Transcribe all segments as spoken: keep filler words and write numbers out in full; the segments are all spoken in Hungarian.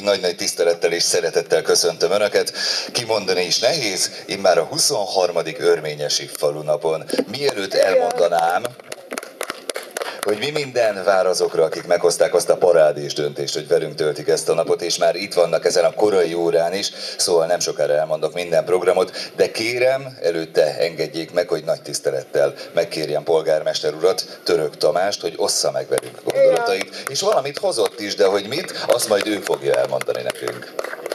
Nagy-nagy tisztelettel és szeretettel köszöntöm Önöket. Kimondani is nehéz, immár a huszonharmadik örményesi falunapon. Mielőtt elmondanám, hogy mi minden vár azokra, akik meghozták azt a parádés döntést, hogy velünk töltik ezt a napot, és már itt vannak ezen a korai órán is, szóval nem sokára elmondok minden programot, de kérem, előtte engedjék meg, hogy nagy tisztelettel megkérjem polgármester urat, Török Tamást, hogy ossza meg velünk gondolatait, és valamit hozott is, de hogy mit, azt majd ő fogja elmondani nekünk.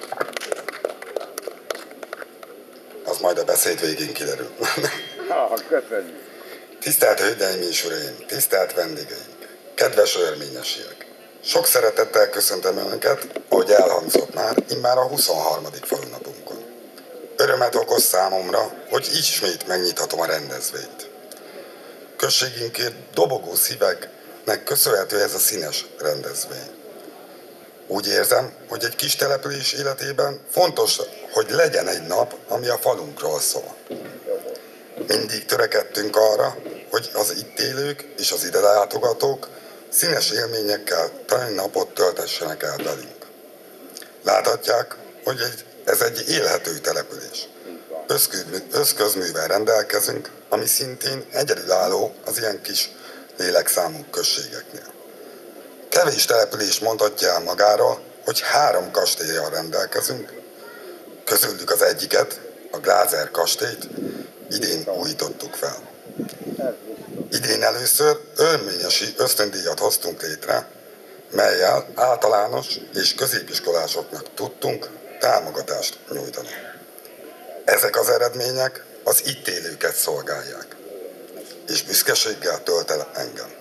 Az majd a beszéd végén kiderül. Köszönjük. Tisztelt Hölgyeim és Uraim, tisztelt vendégeink, kedves örményesiek! Sok szeretettel köszöntöm Önöket, ahogy elhangzott már, immár a huszonharmadik falunapunkon. Örömet okoz számomra, hogy ismét megnyithatom a rendezvényt. Községünkért dobogó szíveknek köszönhető ez a színes rendezvény. Úgy érzem, hogy egy kis település életében fontos, hogy legyen egy nap, ami a falunkról szól. Mindig törekedtünk arra, hogy az itt élők és az ide látogatók színes élményekkel teli napot töltessenek el velünk. Láthatják, hogy ez egy élhető település. Összközművel rendelkezünk, ami szintén egyedülálló az ilyen kis lélekszámú községeknél. Kevés település mondhatja el magáról, hogy három kastélyjal rendelkezünk, közülük az egyiket, a Glázer kastélyt idén újítottuk fel. Idén először örményesi ösztöndíjat hoztunk létre, mellyel általános és középiskolásoknak tudtunk támogatást nyújtani. Ezek az eredmények az itt élőket szolgálják, és büszkeséggel tölt el engem.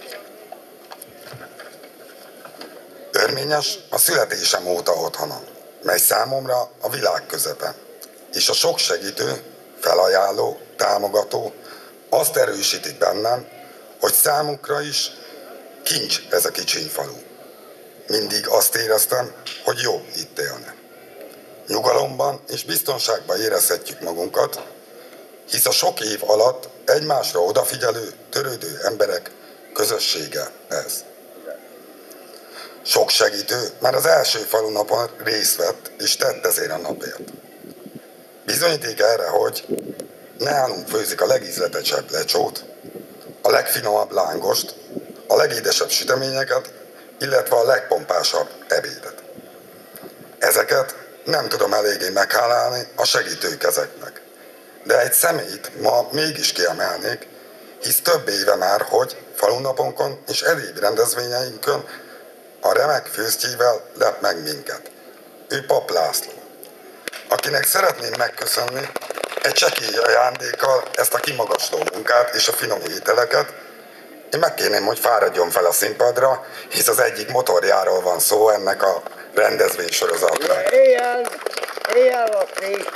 Örményes a születésem óta otthonom, mely számomra a világ közepe, és a sok segítő, felajánló, támogató azt erősítik bennem, hogy számukra is kincs ez a kicsiny falu. Mindig azt éreztem, hogy jó itt élni. Nyugalomban és biztonságban érezhetjük magunkat, hisz a sok év alatt egymásra odafigyelő, törődő emberek közössége ez. Sok segítő már az első falunapon részt vett és tett ezért a napért. Bizonyíték erre, hogy nálunk főzik a legízletesebb lecsót, a legfinomabb lángost, a legédesebb süteményeket, illetve a legpompásabb ebédet. Ezeket nem tudom eléggé meghálálni a segítő kezeknek. De egy személyt ma mégis kiemelnék, hisz több éve már, hogy falunaponkon és egyéb rendezvényeinkön a remek főztjével lep meg minket. Ő Pap László, akinek szeretném megköszönni egy csekély ajándékkal ezt a kimagasló munkát és a finom ételeket. Én megkérném, hogy fáradjon fel a színpadra, hisz az egyik motorjáról van szó ennek a rendezvénysorozatnak. Éjjel! Éjjel, Laci!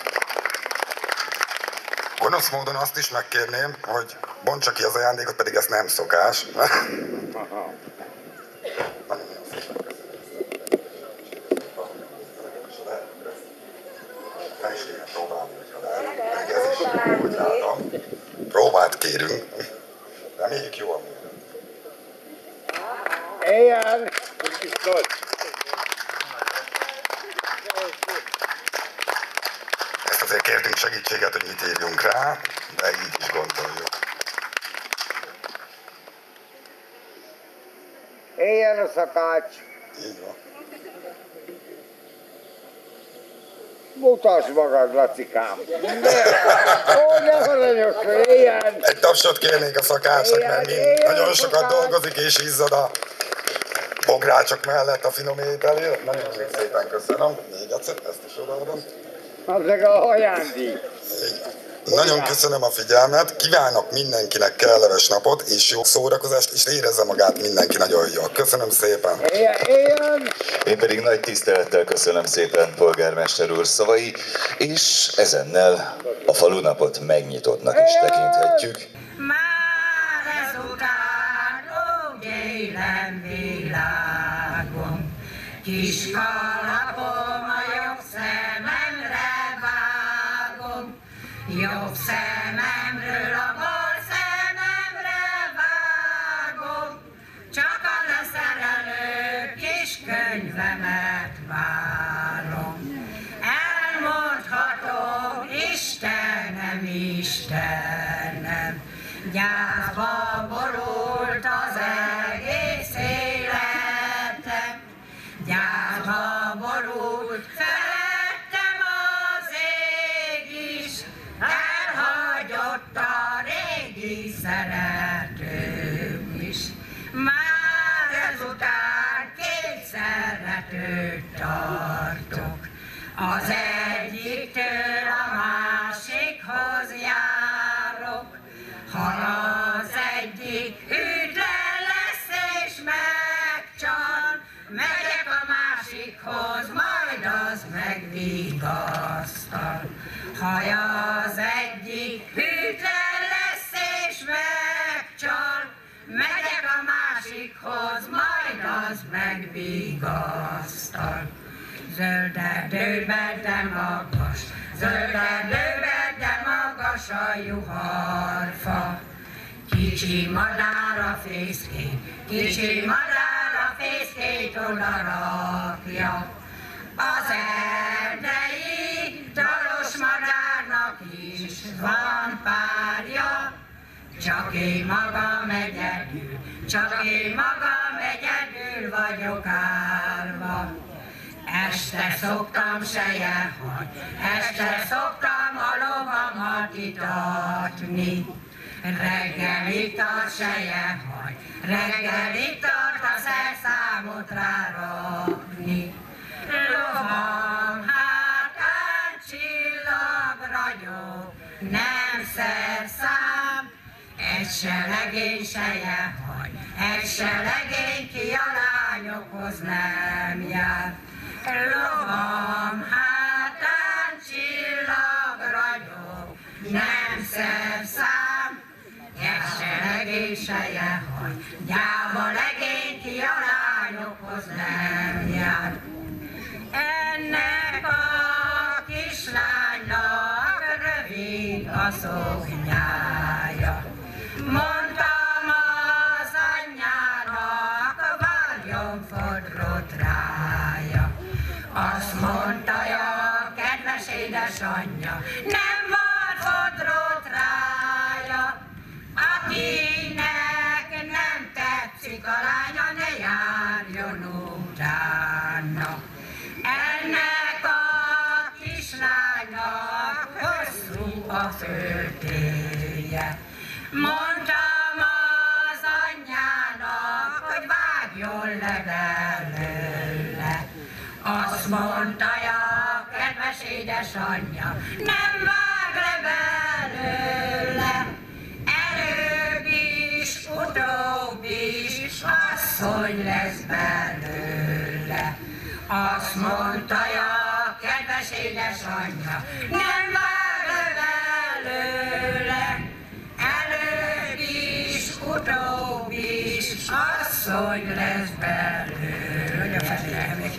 Gonosz módon azt is megkérném, hogy bontsa ki az ajándékot, pedig ez nem szokás. Próbát kérünk. Reméljük jó a művel. Éjjel! Ezt azért kértünk segítséget, hogy mit írjunk rá, de így is gondoljuk. Éjjel a szakács! Így van. Mutasd magad, Lacikám! Ó, ne aranyos, éjjel! Egy tapsot kérnék a szakácsnak, mert mind nagyon sokat dolgozik és izzad a bográcsok mellett a finom ételért. Nagyon szépen köszönöm. Még egyszer, ezt is odaadom. Az meg a ajándék. Nagyon köszönöm a figyelmet, kívánok mindenkinek kellemes napot és jó szórakozást, és érezze magát mindenki nagyon jól. Köszönöm szépen! Éjjel, éjjel! Én pedig nagy tisztelettel köszönöm szépen polgármester úr szavai, és ezennel a falunapot megnyitottnak is tekinthetjük. Már ezután, ó, élen világon, kis kalapom a jobb szememre vágom, jobb szememről a bal szememre vágom, csak a leszerelő kis könyvemet vágom. lázba borult, felettem az ég is, elhagyott a régi szeretőm is. Már ezután két szeretőt tartok, az egyiktől a másikhoz járok. Ha az egyik hűtlen lesz és megcsal, megyek a másikhoz, majd az megvigasztal. Ha az egyik hűtlen lesz és megcsal, megyek a másikhoz, majd az megvigasztal. Zöld erdőben, de magas, zöld erdőben, de magas a juharfa. Kicsi madár a fészkét, kicsi madár a fészkét oda rakja. Az erdei dalos madárnak is van párja, csak én magam egyedül, csak én magam egyedül vagyok állva. Este szoktam selyehaj, este szoktam a lovamat itatni. Reggelig tart selyehaj, reggelig tart a szerszámot rárakni. Lovam hátán csillag ragyog, nem szerszám, egy se legény selyehaj, egy se legény ki a lányokhoz nem jár. Lovam hátán csillag ragyog, nem szerszám, egy se legény selyehaj, gyáva legény ki a lányokhoz nem jár. Ennek a kislánynak rövid a szoknyája, mondtam az anyjának, varjon fodrot rája. Azt mondta a kedves édesanyja, nem var fodrot rája. Akinek nem tetszik a lánya, ne járjon utána. Ennek a kislánynak hosszú a föltője. Mondtam az anyjának, hogy vágjon le belőle. Azt mondta a kedves édesanyja, nem vág le belőle. Előbb is, utóbb is asszony lesz belőle. Azt mondta a kedves édesanyja, nem vág le belőle. Előbb is, utóbb is asszony lesz belőle. Hogy a felére még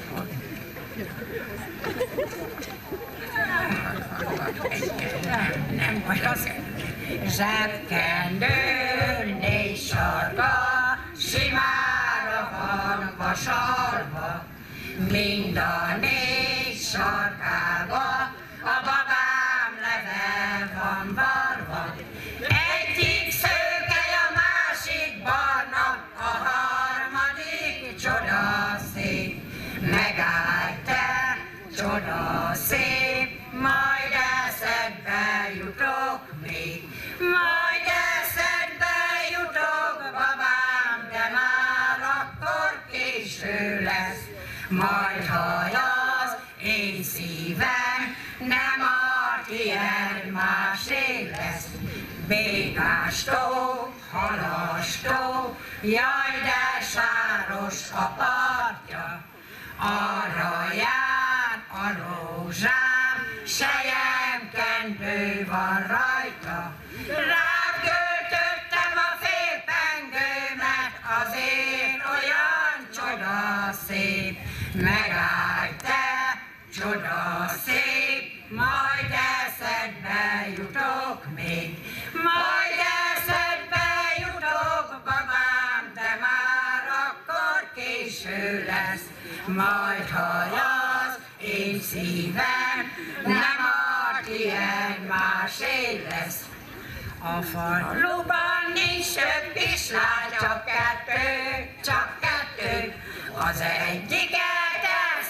nem, nem vagy az zsebkendő, négy sarka, simára van vasalva. Mind a négy sarkába a babám leve van varva. Egyik szőkely, a másik barna, a harmadik csoda szép. Megállj te, csoda szép, majd eszedbe jutok még. Majd eszedbe jutok, babám, de már akkor késő lesz. Majd haj az én szívem, nem a tiéd másé lesz. Békástó, halastó, jaj de sáros a partja. Arra jár a rózsám, selyemkendő van rajta. Rád költöttem a félpengőmet, azért olyan csoda szép. Megállj te, csoda szép, majd eszedbe jutok még. Majd eszedbe jutok, babám, de már akkor késő lesz. Majd haj az én szívem, nem a tiéd másé lesz. A faluban nincs több kislány, csak kettő, csak kettő. Az egyiket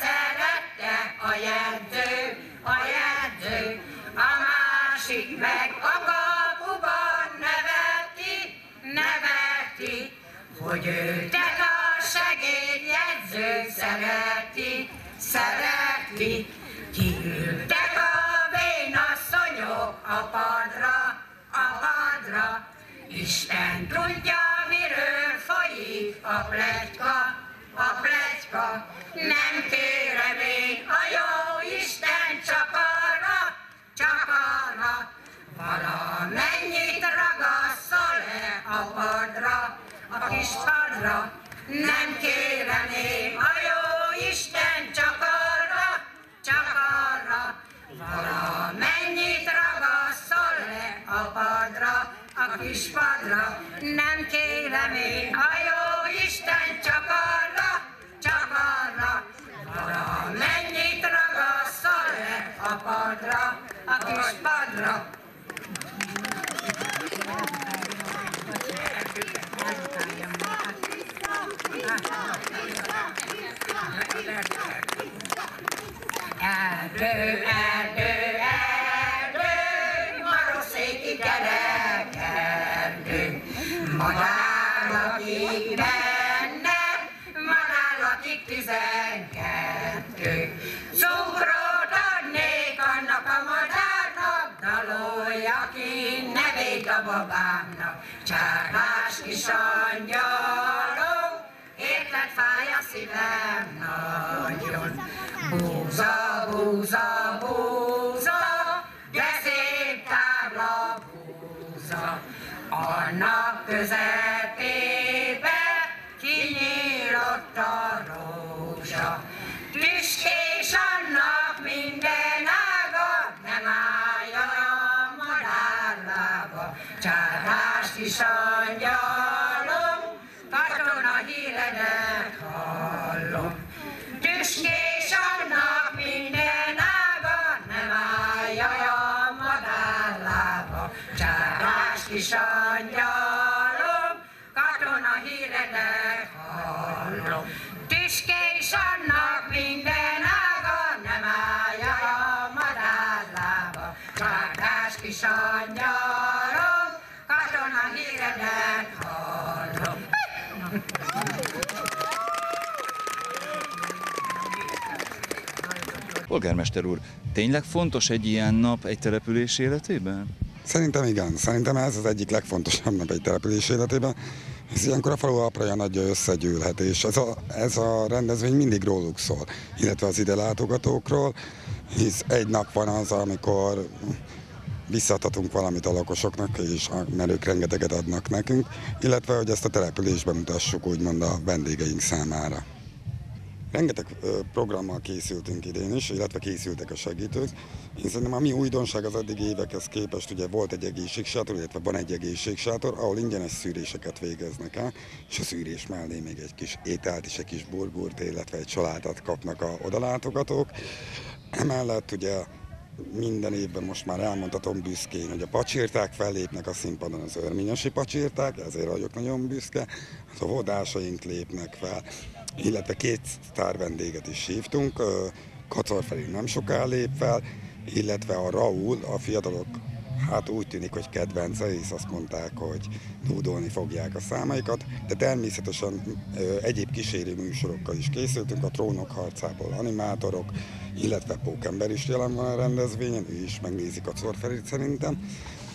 meg a kapuban neveti, neveti, hogy őket a segédjegyző szereti, szereti. Kiültek a vénasszonyok a padra, a padra, Isten tudja, miről folyik a pletyka, a pletyka. Nem kérem én a jó Isten csak arra, csak arra, valamennyit ragasszol le a padra, a kis padra. Nem kérem én a jó Isten csak arra, csak arra, valamennyit ragasszol le a padra, a kis padra. Nem kérem én a jó Isten csak arra, csak arra, valamennyit ragasszol le a padra, a kis padra. Erdő, erdő, erdő, maroszéki kerek erdő, madár lakik benne, madár lakik tizenkettő. Cukrot adnék annak a madárnak, dalolja ki nevét a babámnak. Csárdás kis angyalom, érted fáj a szívem nagyon. Búza, búza, búza, de szép tábla búza. Annak közepébe kinyílott a rózsa. Tüskés annak minden ága, nem állja a madárlába. Csárdás kis angyalom, katona híredet hallom. Tüskés annak minden ága, nem állja a madárlába. Csárdás kis angyalom, katona híredet hallom. Tüskés annak minden ága, nem állja a madárlába. Csárdás kis angyalom, katona híredet hallom. Polgármester úr, tényleg fontos egy ilyen nap egy település életében? Szerintem igen. Szerintem ez az egyik legfontosabb nap egy település életében. Ez ilyenkor a falu apraja nagyja összegyűlhet, és ez a, ez a rendezvény mindig róluk szól, illetve az ide látogatókról, hisz egy nap van az, amikor visszadhatunk valamit a lakosoknak, és a merők rengeteget adnak nekünk, illetve hogy ezt a településben mutassuk úgymond a vendégeink számára. Rengeteg programmal készültünk idén is, illetve készültek a segítők. Én szerintem a mi újdonság az eddigi évekhez képest, ugye volt egy egészségsátor, illetve van egy egészségsátor, ahol ingyenes szűréseket végeznek el, és a szűrés mellé még egy kis ételt és egy kis burgurt, illetve egy salátát kapnak a odalátogatók. Emellett ugye minden évben most már elmondhatom büszkén, hogy a pacsirták fellépnek a színpadon, az örményesi pacsirták, ezért vagyok nagyon büszke, az óvodásaink lépnek fel, illetve két sztár vendéget is hívtunk, Kacor Feri nem soká lép fel, illetve a Raúl, a fiatalok hát úgy tűnik, hogy kedvence, hisz azt mondták, hogy dúdolni fogják a számaikat, de természetesen egyéb kísérő műsorokkal is készültünk, a Trónok harcából animátorok, illetve Pókember is jelen van a rendezvényen, ő is megnézi Kacor Ferit szerintem,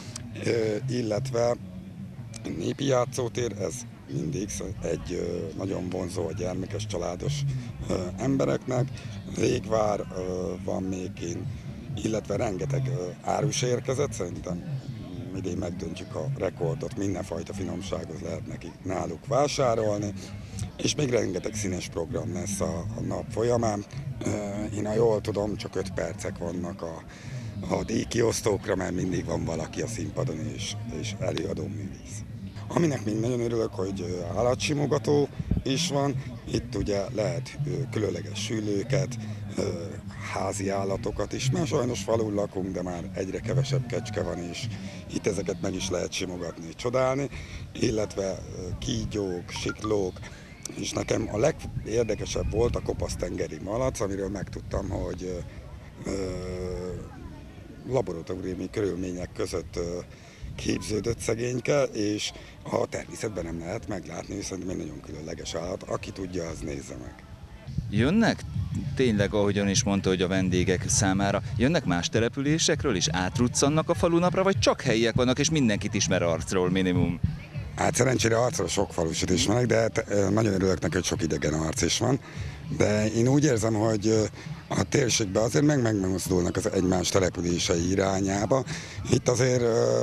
illetve népi játszótér, ez mindig egy nagyon vonzó, gyermekes, családos embereknek. Végvár van még én, illetve rengeteg árus érkezett, szerintem idén megdöntjük a rekordot, mindenfajta finomsághoz lehet nekik náluk vásárolni, és még rengeteg színes program lesz a, a nap folyamán. Én, ha jól tudom, csak öt percek vannak a, a díjkiosztókra, mert mindig van valaki a színpadon és, és előadó művész. Aminek még nagyon örülök, hogy állatsimogató is van, itt ugye lehet különleges sülőket, házi állatokat is, mert sajnos falun lakunk, de már egyre kevesebb kecske van, és itt ezeket meg is lehet simogatni, csodálni, illetve kígyók, siklók, és nekem a legérdekesebb volt a kopasztengeri malac, amiről megtudtam, hogy laboratóriumi körülmények között képződött szegényke, és a természetben nem lehet meglátni, szerintem egy nagyon különleges állat. Aki tudja, az nézze meg. Jönnek tényleg, ahogyan is mondta, hogy a vendégek számára, jönnek más településekről is, átruccannak a falunapra, vagy csak helyiek vannak, és mindenkit ismer arcról minimum? Hát szerencsére arcról sok falusit ismerek, de nagyon örülök neki, hogy sok idegen arc is van. De én úgy érzem, hogy a térségben azért meg megmozdulnak az egymás települései irányába. Itt azért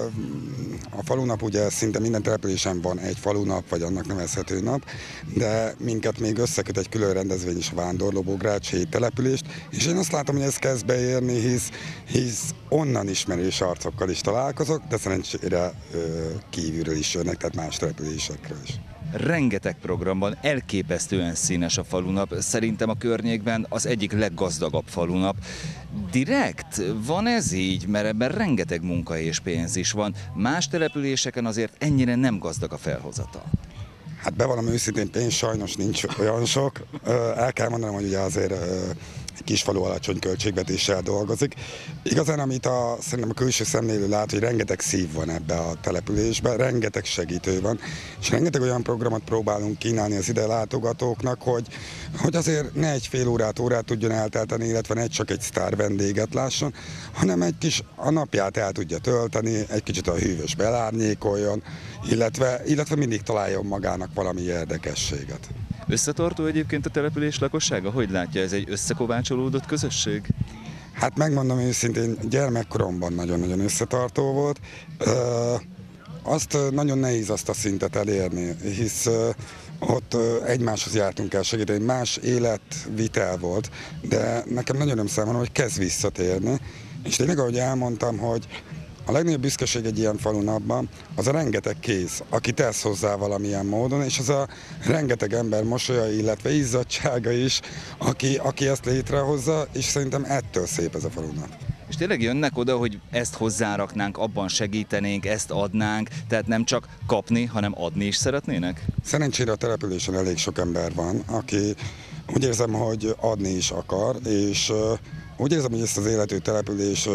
a falunap ugye szinte minden településen van egy falunap, vagy annak nevezhető nap, de minket még összeköt egy külön rendezvény is, a Vándorló-Bogrács hét települést, és én azt látom, hogy ez kezd beérni, hisz, hisz onnan ismerős arcokkal is találkozok, de szerencsére kívülről is jönnek, tehát más településekről is. Rengeteg programban elképesztően színes a falunap, szerintem a környékben az egyik leggazdagabb falunap. Direkt van ez így, mert ebben rengeteg munka és pénz is van. Más településeken azért ennyire nem gazdag a felhozata. Hát bevallom őszintén, pénz sajnos nincs olyan sok. El kell mondanom, hogy ugye azért egy kis falu alacsony költségvetéssel dolgozik. Igazán, amit a, szerintem a külső szemlélő lát, hogy rengeteg szív van ebbe a településben, rengeteg segítő van, és rengeteg olyan programot próbálunk kínálni az ide látogatóknak, hogy, hogy azért ne egy fél órát, órát tudjon eltelteni, illetve ne csak egy sztár vendéget lásson, hanem egy kis a napját el tudja tölteni, egy kicsit a hűvös belárnyékoljon, illetve, illetve mindig találjon magának valami érdekességet. Összetartó egyébként a település lakossága? Hogy látja, ez egy összekovácsolódott közösség? Hát megmondom őszintén, gyermekkoromban nagyon-nagyon összetartó volt. Ö, azt nagyon nehéz azt a szintet elérni, hisz ö, ott ö, egymáshoz jártunk el segíteni, más életvitel volt, de nekem nagyon nem számolom, hogy kezd visszatérni. És tényleg, ahogy elmondtam, hogy a legnagyobb büszkeség egy ilyen falunapban az a rengeteg kéz, aki tesz hozzá valamilyen módon, és az a rengeteg ember mosolya, illetve izzadtsága is, aki, aki ezt létrehozza, és szerintem ettől szép ez a falunap. És tényleg jönnek oda, hogy ezt hozzáraknánk, abban segítenénk, ezt adnánk, tehát nem csak kapni, hanem adni is szeretnének? Szerencsére a településen elég sok ember van, aki úgy érzem, hogy adni is akar, és úgy érzem, hogy ezt az életű település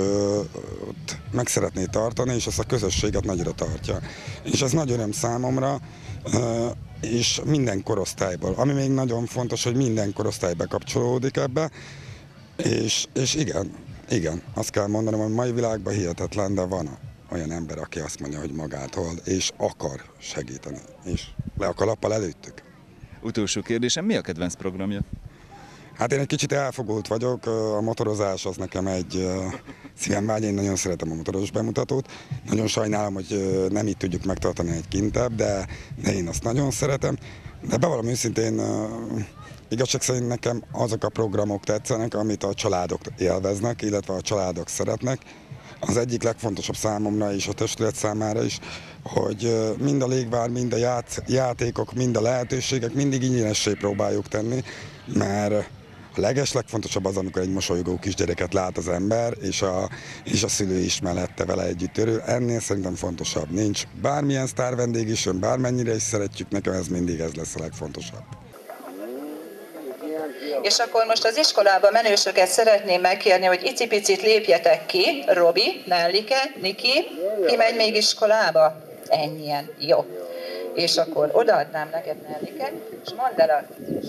meg szeretné tartani, és ezt a közösséget nagyra tartja. És ez nagy öröm számomra, és minden korosztályból. Ami még nagyon fontos, hogy minden korosztály bekapcsolódik ebbe, és, és igen, igen, azt kell mondanom, hogy a mai világban hihetetlen, de van olyan ember, aki azt mondja, hogy magától, és akar segíteni, és le a kalappal előttük. Utolsó kérdésem, mi a kedvenc programja? Hát én egy kicsit elfogult vagyok, a motorozás az nekem egy szívemvágy, én nagyon szeretem a motoros bemutatót. Nagyon sajnálom, hogy nem így tudjuk megtartani egy kintebb, de, de én azt nagyon szeretem. De bevallom őszintén, igazság szerint nekem azok a programok tetszenek, amit a családok élveznek, illetve a családok szeretnek. Az egyik legfontosabb számomra és a testület számára is, hogy mind a légvár, mind a ját, játékok, mind a lehetőségek mindig ingyenessé próbáljuk tenni, mert a leges legfontosabb az, amikor egy mosolygó kisgyereket lát az ember, és a, és a szülő is mellette vele együtt örül. Ennél szerintem fontosabb nincs. Bármilyen sztár vendég is jön, bármennyire is szeretjük, nekem ez mindig ez lesz a legfontosabb. És akkor most az iskolába menősöket szeretném megkérni, hogy icipicit lépjetek ki. Robi, Nellike, Niki, ki megy még iskolába? Ennyien, jó. És akkor odaadnám neked, Nellike, és mondd el a...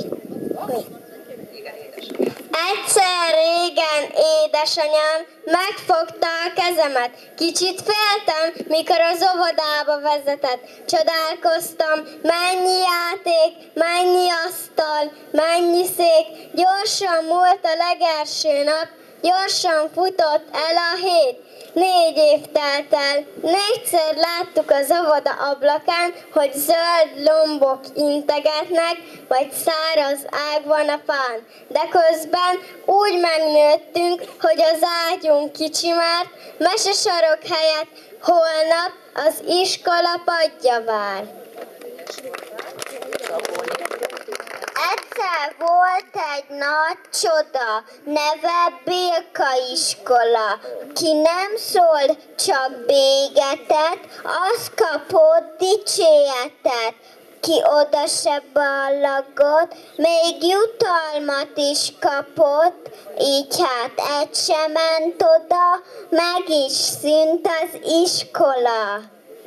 Igen, édesanyám. Egyszer régen édesanyám megfogta a kezemet. Kicsit féltem, mikor az óvodába vezetett. Csodálkoztam, mennyi játék, mennyi asztal, mennyi szék. Gyorsan múlt a legelső nap, gyorsan futott el a hét. Négy év telt el, négyszer láttuk az óvoda ablakán, hogy zöld lombok integetnek, vagy száraz ág van a fán. De közben úgy megnőttünk, hogy az ágyunk kicsi már, mesesarok helyett holnap az iskola padja vár. Egyszer volt egy nagy csoda, neve Bélka iskola. Ki nem szólt, csak bégetet, az kapott dicséretet. ki oda se ballagott, még jutalmat is kapott, így hát egy sem ment oda, meg is szűnt az iskola.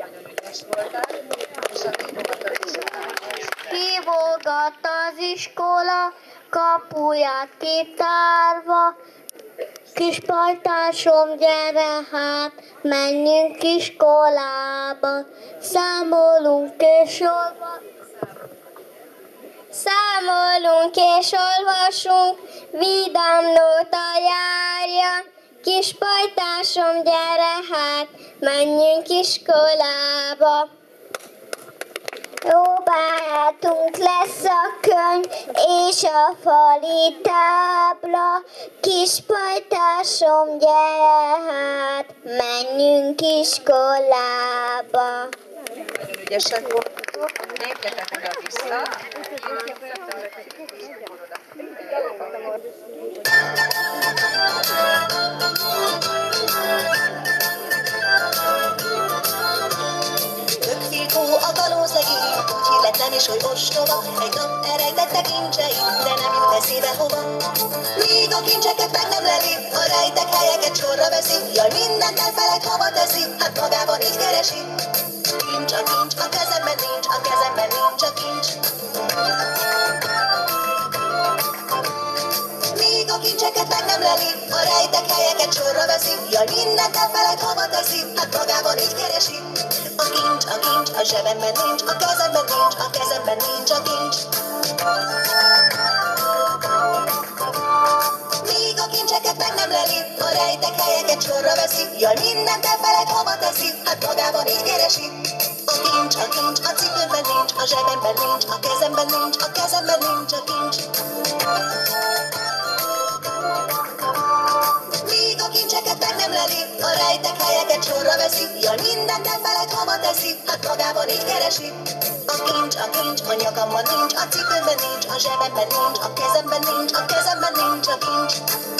Hívogat az iskola, kapuját kitárva, kis pajtásom, gyere hát, menjünk iskolába, számolunk és olvasunk, számolunk és olvasunk, vidám nóta járja, kis pajtásom, gyere hát, menjünk iskolába. Jó barátunk lesz a könyv és a fali tábla, kis pajtásom, gyere hát, menjünk iskolába. Nagyon ügyesek voltatok, lépjetek oda-vissza. Tökfirkó a kalóz legény, úgy hilletlen és hogy ostoba, egy nap elrejtette kincseit, de nem jut eszébe hova. Míg a kincseket meg nem leli, a rejtek helyeket sorra veszi, jaj, mindent elfelejt, hova teszi, hát magában így keresi. Kincs a kincs, a kezemben nincs, a kezemben nincs a kincs. Míg a kincseket meg nem leli, a rejtek helyeket sorra veszi, jaj, mindent elfelejt, hova teszi, hát magában így keresi. A kincs, a kincs, a zsebemben nincs, a kezemben nincs, a kezemben nincs a kincs. Míg a kincseket meg nem leli, a rejtek helyeket sorra veszi, jaj, mindent elfelejt, hova teszi, hát magában így keresi. A kincs, a kincs, a cipőmben nincs, a zsebemben nincs, a kezemben nincs, a kezemben nincs a kincs. Míg a kincseket meg nem leli, a rejtek helyeket sorra veszi, jaj, mindent elfelejt, hova teszi, hát magában így keresi. A kincs, a kincs, a nyakamban nincs, a cipőmben nincs, a zsebemben nincs, a kezemben nincs, a kezemben nincs a kincs.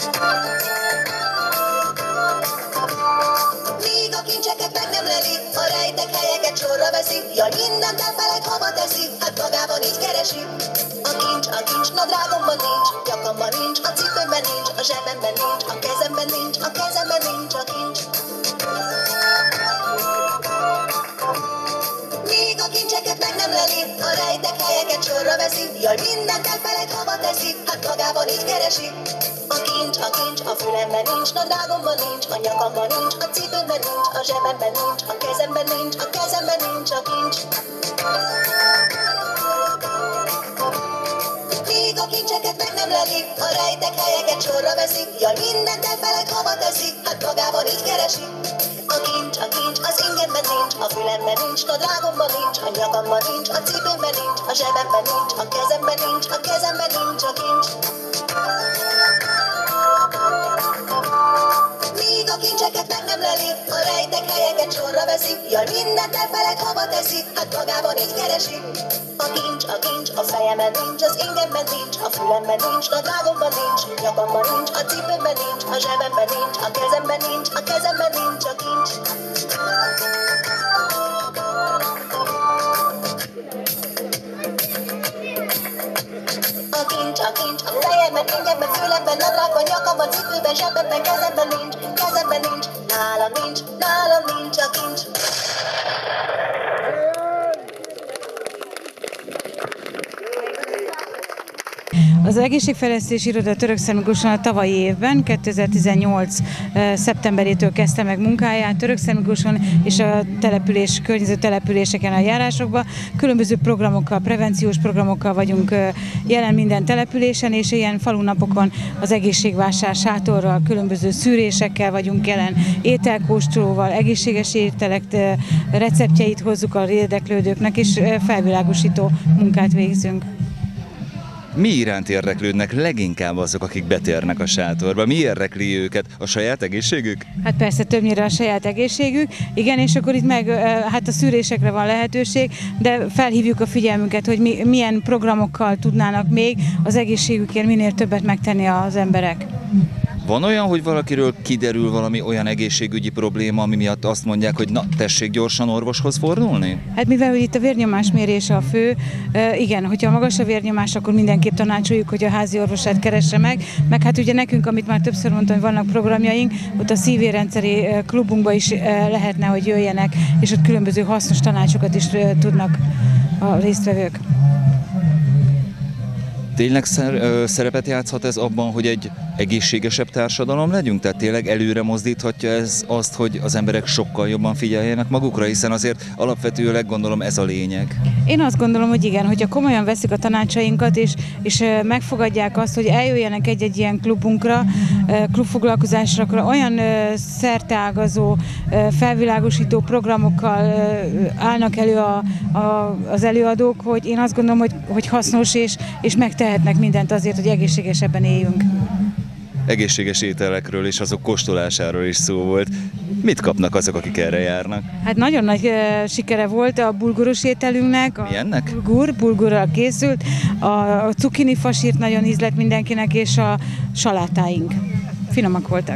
Míg a kincseket meg nem leli, a rejtek helyeket sorra veszi, jaj, mindent elfelejt, hova teszi, hát magában így keresi. A kincs, a kincs, nadrágomban nincs, nyakamban nincs, a cipőmben nincs, a zsebemben nincs, a kezemben nincs, a kezemben nincs a kincs. Míg a kincseket meg nem leli, a rejtek helyeket sorra veszi, jaj, mindent elfelejt, hova teszi, hát magában így keresi. A kincs, a kincs, a fülemben nincs, nadrágomban nincs, a nyakamban nincs, a cipőmben nincs, a zsebemben nincs, a kezemben nincs, a kezemben nincs a kincs. Míg a kincseket meg nem leli, a rejtek helyeket sorra veszi, jaj, mindent elfelejt, hova teszi, hát magában így keresi. A kincs, a kincs, az ingemben nincs, a fülemben nincs, nadrágomban nincs, a nyakamban nincs, a cipőmben nincs, a zsebemben nincs, a kezemben nincs, a kezemben nincs a kincs. Míg a kincseket meg nem leli, a rejtek helyeket sorra veszi, jaj, mindent elfelejt, hova teszi, hát magában így keresi. A kincs, a kincs, a fejemben nincs, az ingemben nincs, a fülemben nincs, nadrágomban nincs, nyakamban nincs, a cipőmben nincs, a zsebemben nincs, a kezemben nincs, a kezemben nincs a kincs. A kincs, a kincs, a fejemben, ingemben, fülemben, nadrágban, nyakamban, cipőben, zsebemben, kezemben nincs, kezemben nincs, nálam nincs, nálam nincs a kincs. Az egészségfejlesztési iroda Törökszentmiklóson a tavalyi évben, kétezer-tizennyolc. szeptemberétől kezdte meg munkáját Törökszentmiklóson és a település, környező településeken a járásokban. Különböző programokkal, prevenciós programokkal vagyunk jelen minden településen, és ilyen falunapokon az egészségvásár sátorral, különböző szűrésekkel vagyunk jelen, ételkóstolóval, egészséges ételek receptjeit hozzuk a érdeklődőknek, és felvilágosító munkát végzünk. Mi iránt érdeklődnek leginkább azok, akik betérnek a sátorba? Mi érdekli őket? A saját egészségük? Hát persze többnyire a saját egészségük, igen, és akkor itt meg hát a szűrésekre van lehetőség, de felhívjuk a figyelmünket, hogy mi, milyen programokkal tudnának még az egészségükért minél többet megtenni az emberek. Van olyan, hogy valakiről kiderül valami olyan egészségügyi probléma, ami miatt azt mondják, hogy na, tessék gyorsan orvoshoz fordulni? Hát mivel hogy itt a vérnyomásmérés a fő, igen, hogyha magas a vérnyomás, akkor mindenképp tanácsoljuk, hogy a házi orvosát keresse meg, meg hát ugye nekünk, amit már többször mondtam, hogy vannak programjaink, ott a szívérrendszeri klubunkba is lehetne, hogy jöjjenek, és ott különböző hasznos tanácsokat is tudnak a résztvevők. Tényleg szerepet játszhat ez abban, hogy egy egészségesebb társadalom legyünk? Tehát tényleg előre mozdíthatja ez azt, hogy az emberek sokkal jobban figyeljenek magukra, hiszen azért alapvetőleg gondolom ez a lényeg. Én azt gondolom, hogy igen, hogyha komolyan veszik a tanácsainkat, és, és megfogadják azt, hogy eljöjjenek egy-egy ilyen klubunkra, klubfoglalkozásra, akkor olyan szerteágazó, felvilágosító programokkal állnak elő a, a, az előadók, hogy én azt gondolom, hogy, hogy hasznos, és, és megtehetnek mindent azért, hogy egészségesebben éljünk. Egészséges ételekről és azok kóstolásáról is szó volt. Mit kapnak azok, akik erre járnak? Hát nagyon nagy uh, sikere volt a bulguros ételünknek. A Milyennek? Bulgur, bulgurral készült. A, a cukini fasírt nagyon ízlett mindenkinek, és a salátáink. Finomak voltak.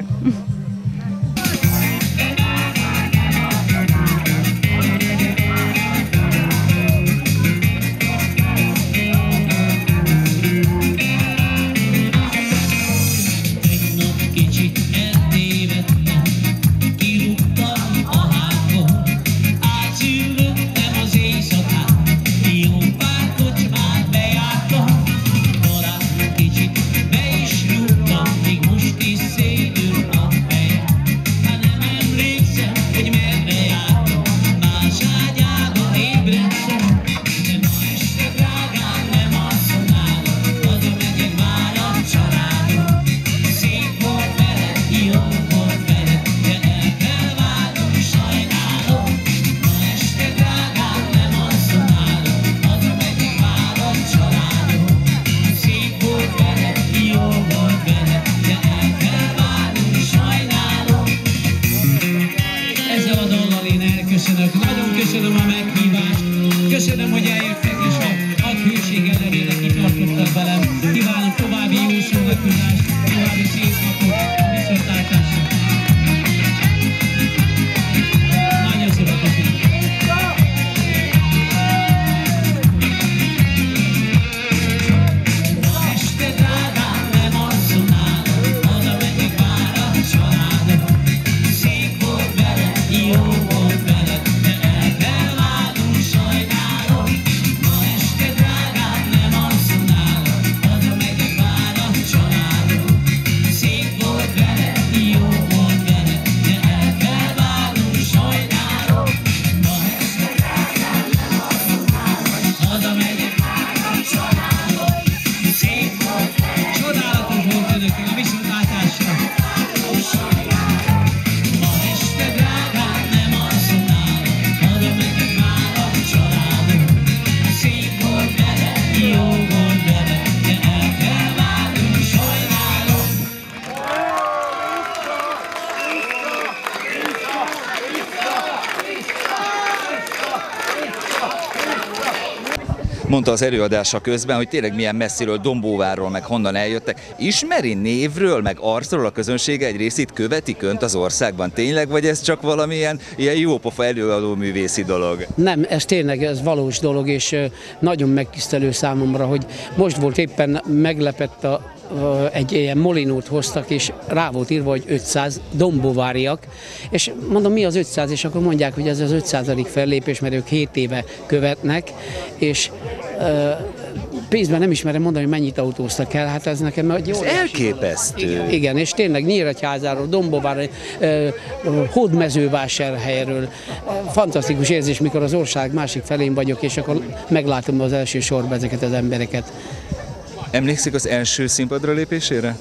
Nagyon köszönöm a meghívást, köszönöm, hogy eljöttek, és a nagy hőség ellenére kitartottak velem. Kívánok további jó szórakozást, további szép napot, a viszontlátásra. Nagyon szépen köszönöm. Este drágán nem alszom nálad, oda megyek már a családom. Szép volt vele, jó volt vele. Mondta az előadása közben, hogy tényleg milyen messziről, Dombóvárról, meg honnan eljöttek. Ismeri névről, meg arcról a közönsége egy részét, követik önt az országban tényleg, vagy ez csak valamilyen ilyen jópofa előadó művészi dolog? Nem, ez tényleg ez valós dolog, és nagyon megtisztelő számomra, hogy most volt éppen meglepett a egy ilyen molinót hoztak, és rá volt írva, hogy ötszáz dombóváriak, és mondom, mi az ötszáz, és akkor mondják, hogy ez az ötszázadik fellépés, mert ők hét éve követnek, és uh, pénzben nem ismerem mondani, hogy mennyit autóztak el, hát ez nekem egy jó. Ez elképesztő. Igen, igen, és tényleg Nyíregyházáról, Dombóvár, uh, Hódmezővásárhelyről, uh, fantasztikus érzés, mikor az ország másik felén vagyok, és akkor meglátom az első sorba ezeket az embereket. Emlékszik az első színpadra lépésére?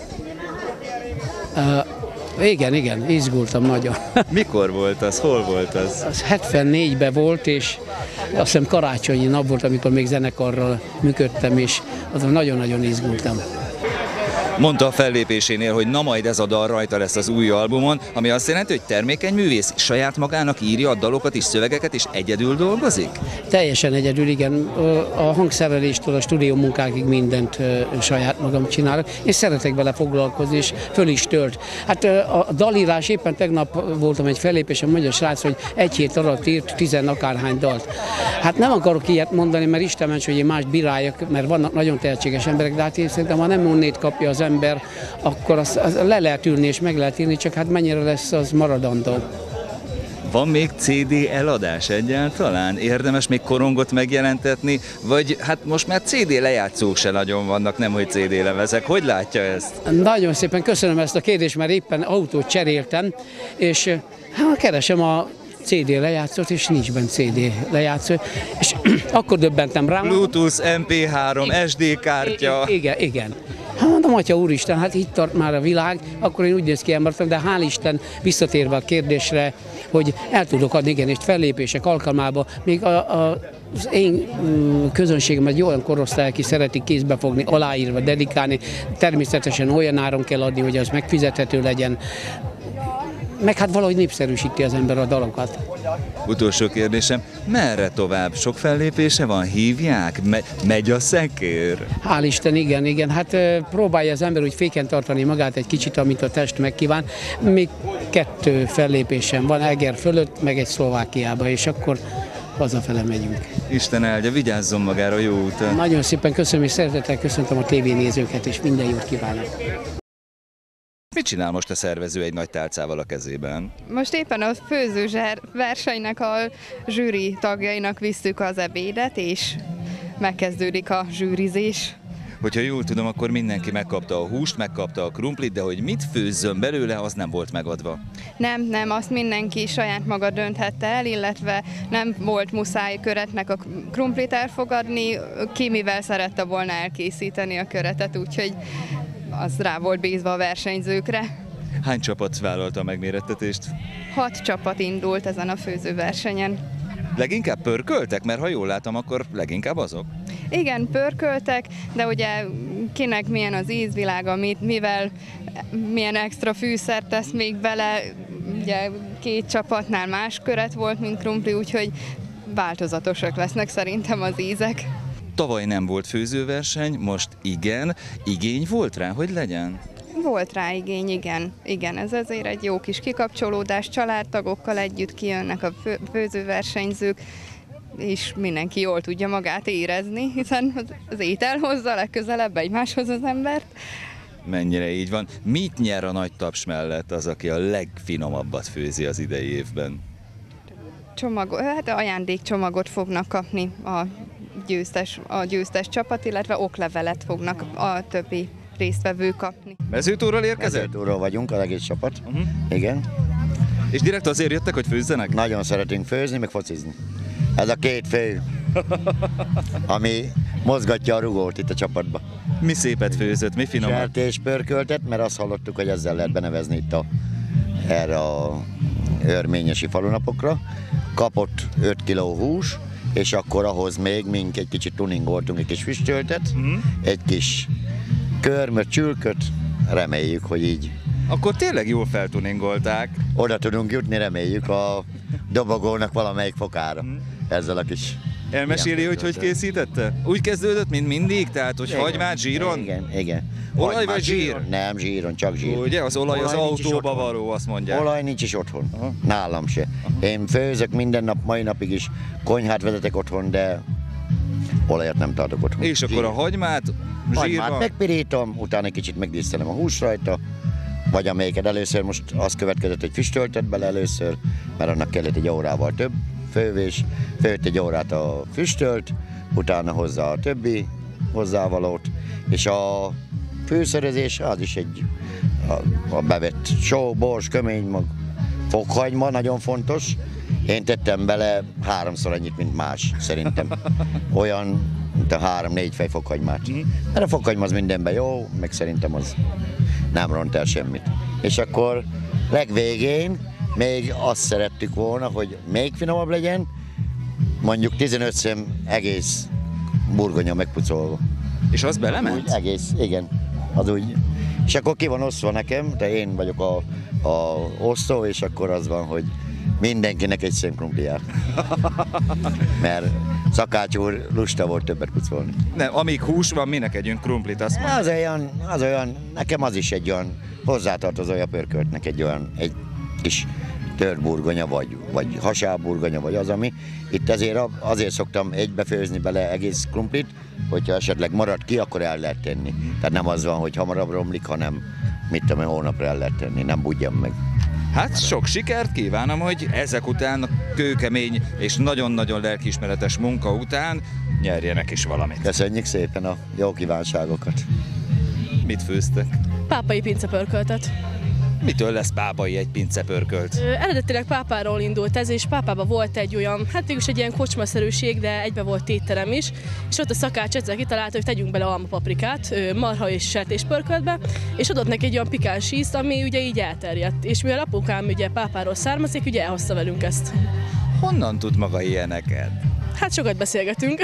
Uh, igen, igen, izgultam nagyon. Mikor volt az? Hol volt az? Az hetvennégyben volt, és azt hiszem karácsonyi nap volt, amikor még zenekarral működtem, és azon nagyon-nagyon izgultam. Mondta a fellépésénél, hogy na majd ez a dal rajta lesz az új albumon, ami azt jelenti, hogy termékeny művész saját magának írja a dalokat és szövegeket, és egyedül dolgozik? Teljesen egyedül, igen. A hangszereléstől a stúdió munkákig mindent saját magam csinálok, és szeretek vele foglalkozni, és föl is tölt. Hát a dalírás, éppen tegnap voltam egy fellépésen, mondja a srác, hogy egy hét alatt írt tizen akárhány dalt. Hát nem akarok ilyet mondani, mert Isten ments, hogy én más bíráljak, mert vannak nagyon tehetséges emberek, de hát én szerintem, ha nem onnét kapja az ember, akkor az, az le lehet ülni és meg lehet írni, csak hát mennyire lesz, az maradandó. Van még cé dé eladás egyáltalán? Érdemes még korongot megjelentetni? Vagy hát most már cé dé lejátszók se nagyon vannak, nemhogy cé dé lemezek. Hogy látja ezt? Nagyon szépen köszönöm ezt a kérdést, mert éppen autót cseréltem, és hát keresem a cé dé lejátszót, és nincs benne cé dé lejátszó, és akkor döbbentem rá. Bluetooth, em pé három, es dé kártya. Igen, igen. Hát mondom, atya úristen, hát itt tart már a világ, akkor én úgy néz ki, elmaradtam, de hál' Isten, visszatérve a kérdésre, hogy el tudok adni, igen, és fellépések alkalmában, még a, a, az én közönségem egy olyan korosztály, aki szereti kézbe fogni, aláírva, dedikálni, természetesen olyan áron kell adni, hogy az megfizethető legyen, meg hát valahogy népszerűsíti az ember a dalokat. Utolsó kérdésem, merre tovább? Sok fellépése van? Hívják? Me- megy a szekér? Hál' Isten, igen, igen. Hát próbálja az ember úgy féken tartani magát egy kicsit, amit a test megkíván. Még kettő fellépésem van, Eger fölött, meg egy Szlovákiába, és akkor hazafele megyünk. Isten áldja, vigyázzon magára, jó utat! Nagyon szépen köszönöm, és szeretettel köszöntöm a tévénézőket, és minden jót kívánok! Mit csinál most a szervező egy nagy tálcával a kezében? Most éppen a főző versenynek a zsűri tagjainak visszük az ebédet, és megkezdődik a zsűrizés. Hogyha jól tudom, akkor mindenki megkapta a húst, megkapta a krumplit, de hogy mit főzzön belőle, az nem volt megadva. Nem, nem, azt mindenki saját maga dönthette el, illetve nem volt muszáj köretnek a krumplit elfogadni, ki mivel szerette volna elkészíteni a köretet, úgyhogy az rá volt bízva a versenyzőkre. Hány csapat vállalta a megmérettetést? Hat csapat indult ezen a főzőversenyen. Leginkább pörköltek? Mert ha jól látom, akkor leginkább azok. Igen, pörköltek, de ugye kinek milyen az ízvilága, mivel milyen extra fűszert tesz még bele, ugye két csapatnál más köret volt, mint krumpli, úgyhogy változatosak lesznek szerintem az ízek. Tavaly nem volt főzőverseny, most igen. Igény volt rá, hogy legyen? Volt rá igény, igen. Igen, ez azért egy jó kis kikapcsolódás, családtagokkal együtt kijönnek a fő, főzőversenyzők, és mindenki jól tudja magát érezni, hiszen az étel hozza legközelebb egymáshoz az embert. Mennyire így van. Mit nyer a nagy taps mellett az, aki a legfinomabbat főzi az idei évben? Csomag, hát ajándékcsomagot fognak kapni a győztes, a győztes csapat, illetve oklevelet fognak a többi résztvevők kapni. Mezőtúról érkezett? Mezőtúról vagyunk, az egész csapat. Uh-huh. Igen. És direkt azért jöttek, hogy főzzenek? Nagyon szeretünk főzni, meg focizni. Ez a két fő, ami mozgatja a rugót itt a csapatba. Mi szépet főzött, mi finomat? Sertéspörköltet, mert azt hallottuk, hogy ezzel lehet benevezni itt a, erre a örményesi falunapokra. Kapott öt kiló hús, és akkor ahhoz még mink egy kicsit tuningoltunk, egy kis füstöltet, mm. egy kis körmöt, csülköt, reméljük, hogy így. Akkor tényleg jól feltuningolták. Oda tudunk jutni, reméljük a dobogónak valamelyik fokára, mm. ezzel a kis... Elmeséli, hogy hogy készítette? Úgy kezdődött, mint mindig? Tehát, hogy igen, hagymát zsíron? Igen, igen. Olaj hagymát vagy zsír? zsír? Nem, zsíron, csak zsír. Ugye, az olaj, olaj az autóba való, azt mondják. Olaj nincs is otthon, aha. Nálam se. Aha. Én főzök minden nap, mai napig is, konyhát vezetek otthon, de olajat nem tartok otthon. És zsír. Akkor a hagymát zsírba? Hagymát megpirítom, utána egy kicsit megdísztelem a hús rajta, vagy amelyiket először, most az következett, hogy füstöltet bele először, mert annak kellett egy órával több fővés, főtt egy órát a füstölt, utána hozzá a többi hozzávalót, és a főszerezés az is egy a, a bevett só, bors, köménymag, fokhagyma, nagyon fontos. Én tettem bele háromszor annyit, mint más, szerintem. Olyan, mint a három-négy fej fokhagymát. Mert a fokhagyma az mindenben jó, meg szerintem az nem ront el semmit. És akkor legvégén még azt szerettük volna, hogy még finomabb legyen, mondjuk tizenöt szem egész burgonya megpucolva. És az belement? Úgy egész, igen. Az úgy És akkor ki van osztva nekem, de én vagyok a, a osztó, és akkor az van, hogy mindenkinek egy szemkrumpli jár. Mert Szakács úr lusta volt többet pucolni. Nem, amíg hús van, minek együnk krumplit, azt mondja. Az olyan, az olyan, nekem az is egy olyan hozzátartozója pörköltnek, egy olyan, egy kis törburgonya, vagy, vagy hasáburgonya, vagy az, ami. Itt ezért azért szoktam egybefőzni bele egész krumplit, hogyha esetleg marad ki, akkor el lehet tenni. Tehát nem az van, hogy hamarabb romlik, hanem mit tudom én, hónapra el lehet tenni, nem budjam meg. Hát sok sikert kívánom, hogy ezek után a kőkemény és nagyon-nagyon lelkiismeretes munka után nyerjenek is valamit. Köszönjük szépen a jó kívánságokat. Mit főztek? Pápai pincepörköltet. Mitől lesz pápai egy pincepörkölt? Ö, eredetileg pápáról indult ez, és pápában volt egy olyan, hát végülis egy ilyen kocsmaszerűség, de egybe volt étterem is, és ott a Szakács egyszer kitalálta, hogy tegyünk bele almapaprikát, marha és sertéspörköltbe, és adott neki egy olyan pikáns ízt, ami ugye így elterjedt. És mivel apukám ugye pápáról származik, ugye elhozta velünk ezt. Honnan tud maga ilyeneket? Hát sokat beszélgetünk,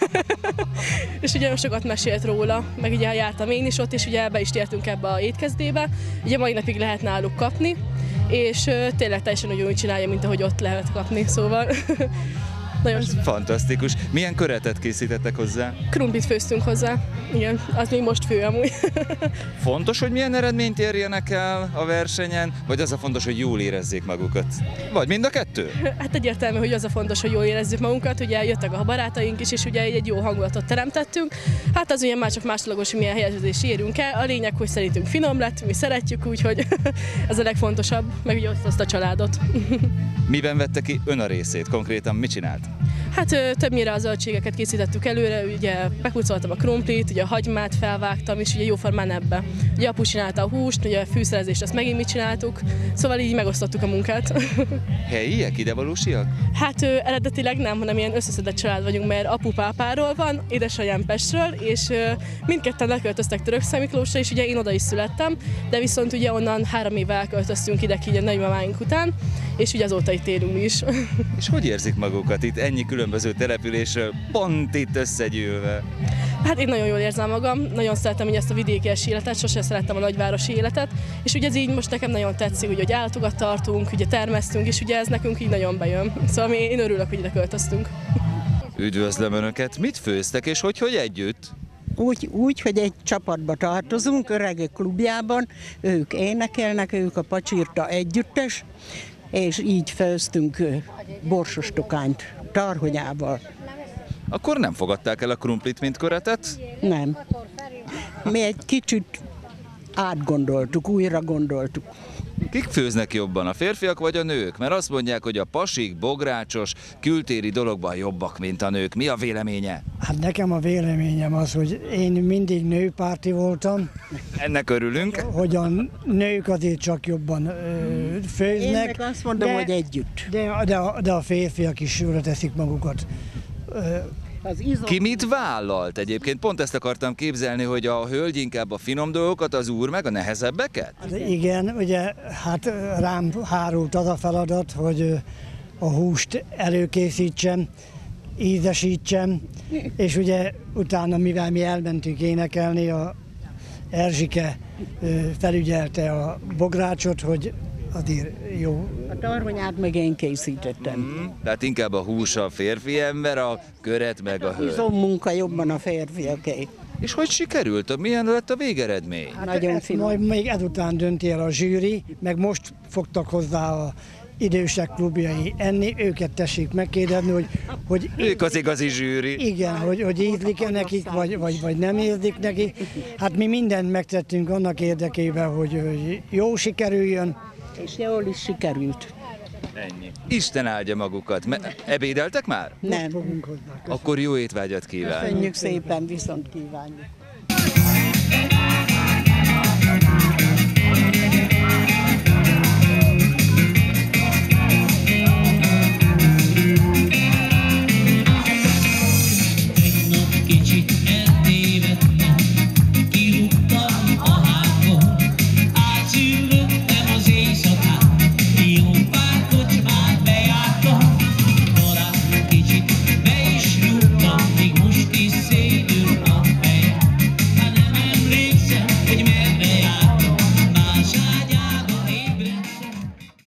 és ugye sokat mesélt róla, meg ugye jártam én is ott, és ugye be is tértünk ebbe a étkezdébe, ugye mai napig lehet náluk kapni, és tényleg teljesen úgy csinálja, mint ahogy ott lehet kapni, szóval nagyon fantasztikus. Milyen köretet készítettek hozzá? Krumplit főztünk hozzá, igen, az még most fő amúgy. Fontos, hogy milyen eredményt érjenek el a versenyen, vagy az a fontos, hogy jól érezzék magukat? Vagy mind a kettő? Hát egyértelmű, hogy az a fontos, hogy jól érezzük magunkat, ugye jöttek a barátaink is, és ugye egy jó hangulatot teremtettünk. Hát az ugye már csak másodlagos, hogy milyen helyezést érünk el. A lényeg, hogy szerintünk finom lett, mi szeretjük, úgyhogy ez a legfontosabb, meg ugye azt a családot. Miben vette ki ön a részét? Konkrétan mit csinált? Hát többnyire a zöldségeket készítettük előre, ugye bekulcoltam a krumplit, ugye a hagymát felvágtam, és ugye jóformán ebbe. Ugye apu csinálta a húst, ugye a fűszerezést azt megint mi csináltuk, szóval így megosztottuk a munkát. Helyiek, idevalósiak? Hát ö, eredetileg nem, hanem ilyen összeszedett család vagyunk, mert apu Pápáról van, édesanyám Pestről, és ö, mindketten leköltöztek Törökszentmiklósra, és ugye én oda is születtem, de viszont ugye onnan három éve elköltöztünk ide így a nagymamáink után, és ugye azóta itt élünk mi is. És hogy érzik magukat itt ennyi különböző településről, pont itt összegyűlve? Hát én nagyon jól érzem magam, nagyon szeretem így ezt a vidékies életet, sosem szerettem a nagyvárosi életet, és ugye ez így most nekem nagyon tetszik, ugye, hogy állatokat tartunk, ugye termesztünk, és ugye ez nekünk így nagyon bejön. Szóval én örülök, hogy ide költöztünk. Üdvözlöm Önöket! Mit főztek, és hogy, hogy együtt? Úgy, úgy, hogy egy csapatba tartozunk, öregek klubjában, ők énekelnek, ők a Pacsirta együttes, és így főztünk borsos tokányt tarhonyával. Akkor nem fogadták el a krumplit, mint köretet? Nem. Mi egy kicsit átgondoltuk, újra gondoltuk. Kik főznek jobban, a férfiak vagy a nők? Mert azt mondják, hogy a pasik, bográcsos, kültéri dologban jobbak, mint a nők. Mi a véleménye? Hát nekem a véleményem az, hogy én mindig nőpárti voltam. Ennek örülünk. Hogy a nők azért csak jobban ö, főznek. Én meg azt mondom, de, hogy együtt. De, de, a, de a férfiak is őre teszik magukat. Ö, Ki mit vállalt egyébként? Pont ezt akartam képzelni, hogy a hölgy inkább a finom dolgokat, az úr meg a nehezebbeket? Hát igen, ugye hát rám hárult az a feladat, hogy a húst előkészítsem, ízesítsem, és ugye utána, mivel mi elmentünk énekelni, a Erzsike felügyelte a bográcsot, hogy azért jó. A tarhonyát meg én készítettem. Mm, tehát inkább a hús a férfi ember, a köret meg a hölgy. Izom munka jobban a férfiaké. És hogy sikerült? Milyen lett a végeredmény? Hát nagyon finom. Majd még ezután dönti el a zsűri, meg most fogtak hozzá a idősek klubjai enni, őket tessék megkérdezni, hogy... hogy ők az igazi zsűri. Igen, hogy, hogy ízlik-e nekik, vagy, vagy, vagy nem ízlik nekik. Hát mi mindent megtettünk annak érdekében, hogy, hogy jó sikerüljön. És jól is sikerült. Ennyi. Isten áldja magukat. Me- ebédeltek már? Nem. Akkor jó étvágyat kívánok. Köszönjük szépen, viszont kívánjuk.